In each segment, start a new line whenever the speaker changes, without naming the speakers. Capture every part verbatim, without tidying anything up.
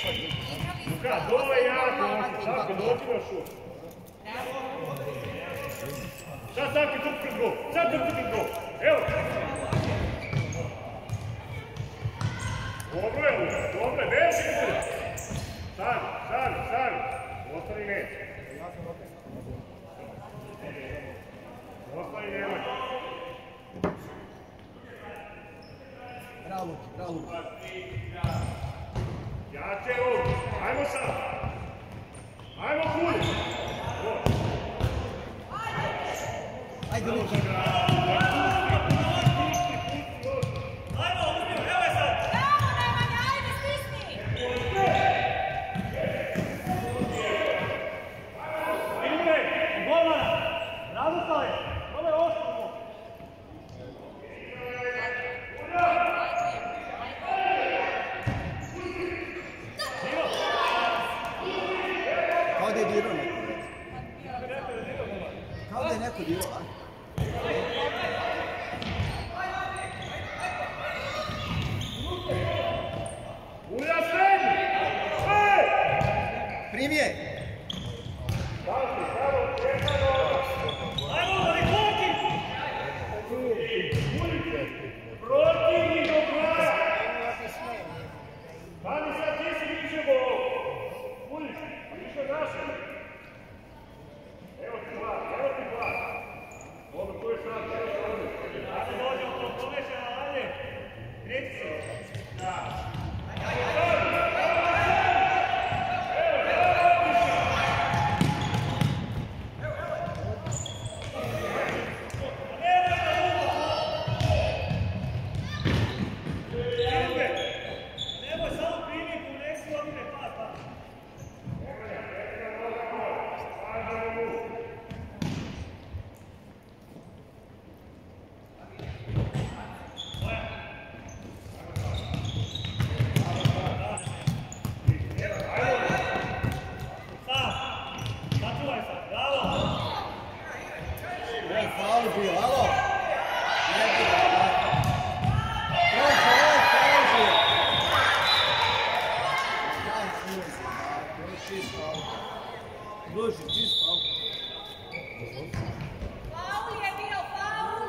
Luka, dole jako, Savke, dođi na šut. Sad Savke tu pred gol, sad tu pred gol, evo. Dobro je, Luka, dobro je, veći gol. Stani, stani, stani, ostani ne. Ostani nemoj.
Bravo, bravo.
Jače ovdje, ajmo sad. Ajmo kulj.
Ajde, Luka.
Ajmo, uzmimo, evo je sad.
Bravo, Nemanja, ajde, stisni.
Vidite, golmana. Razustali, ovo je oštro.
Kao da je dirao neko. Kao da je neko dirao, a?
Ulja srednji! Ej!
Primi je!
Ajmo, da li koki?
Protivni do kraja! Pani sad ti si više gol! Uljiš, više naše! Evo ti glas, evo ti glas! Ovo tu je sad, evo ti ovdje!
Da se dođe od tog pomeša, ajde. Greci se. Da.
Faul je bio, faul.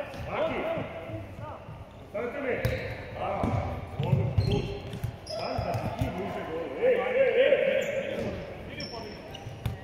Stanite mi! A, ovdje, tu. Stanite.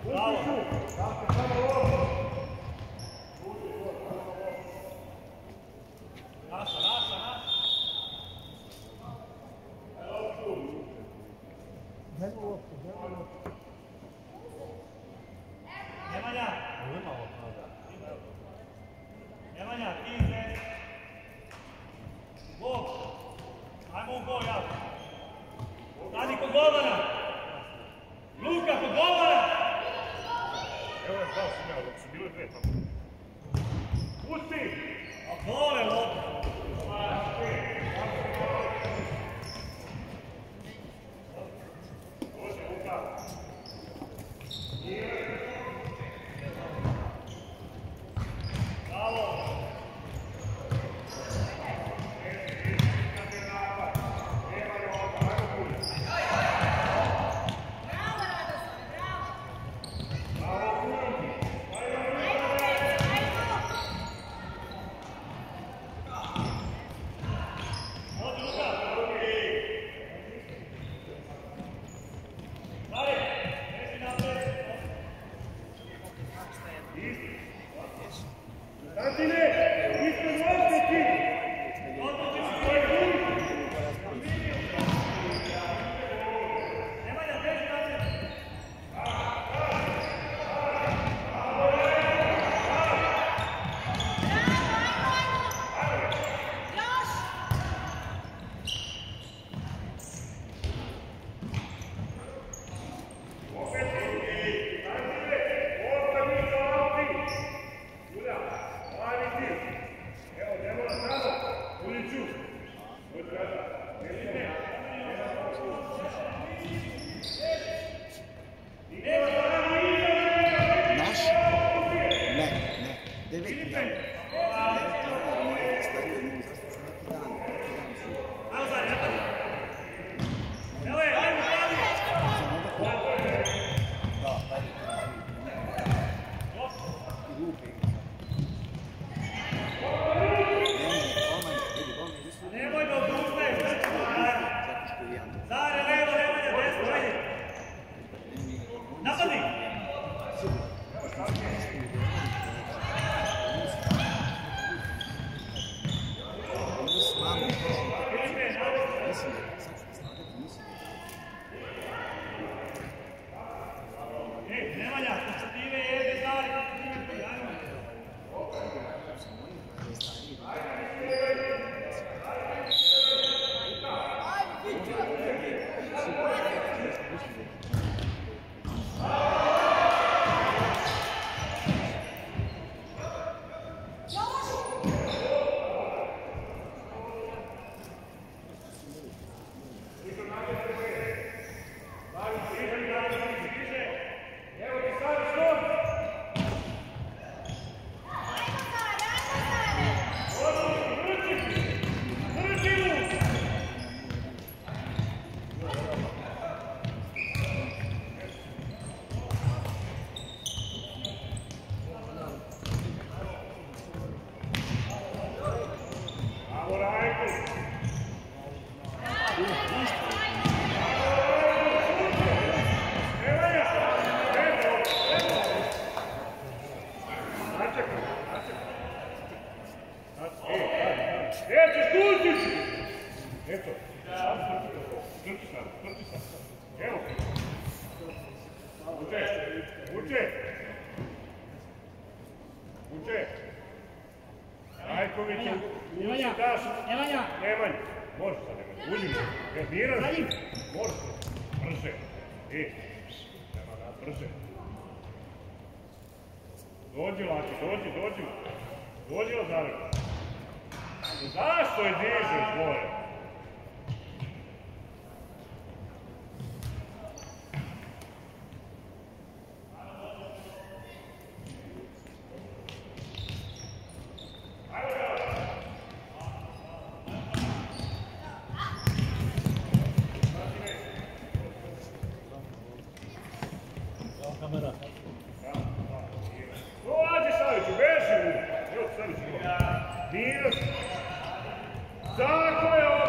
Dođi, Laki, dođi, dođi. Dođi od daleko. Zašto je dižeš, Bore? Tako je